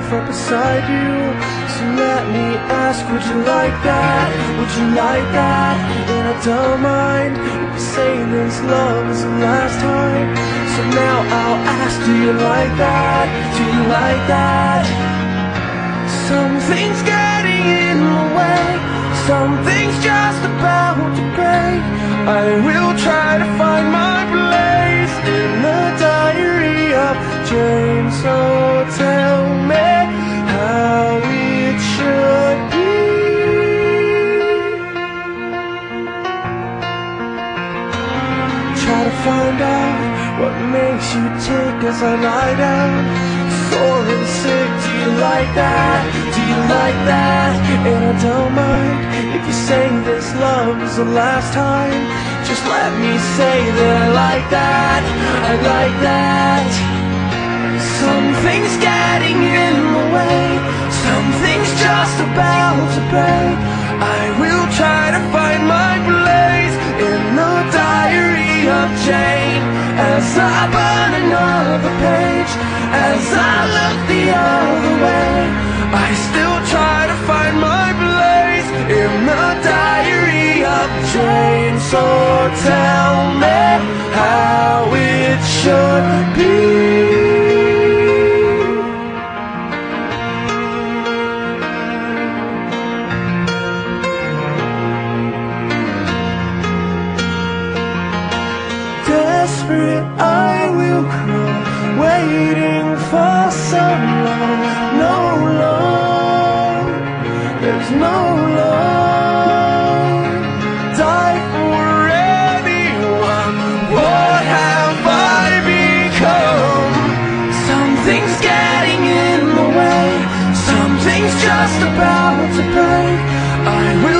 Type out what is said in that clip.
myself right beside you. So let me ask, would you like that? Would you like that? And I don't mind if you say this love is the last time. So now I'll ask, do you like that? Do you like that? Something's getting in the way, something's just about to break. I will try to find my place in the diary of Jane. So tell me how it should be. Try to find out what makes you tick as I lie down, sore and sick. Do you like that? Do you like that? And I don't mind if you say this love is the last time. Just let me say that I like that. I like that. Something's getting in the way, something's just about to break. I will try to find my place in the diary of Jane. As I burn another page, as I look the other way, I still try to find my place in the diary of Jane. So tell me how it should be. Desperate, I will crawl, waiting for so long. No love, there's no love. Die for anyone, what have I become? Something's getting in the way, something's just about to break. I will